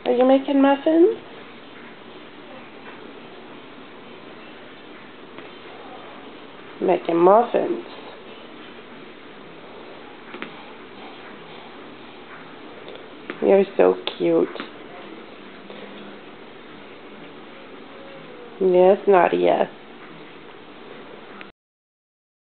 Are you making muffins? Making muffins. You're so cute. Yes, naughty, yes.